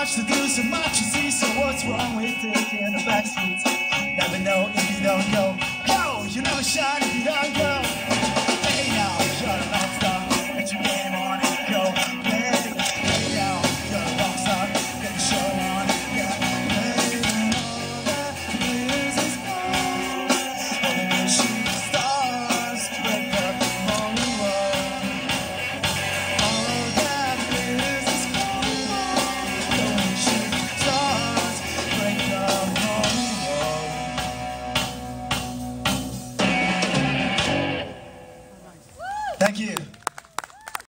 much to do, so much to see. So what's wrong with taking a backseat? Never know if you don't go. Go, you never shine if you don't go.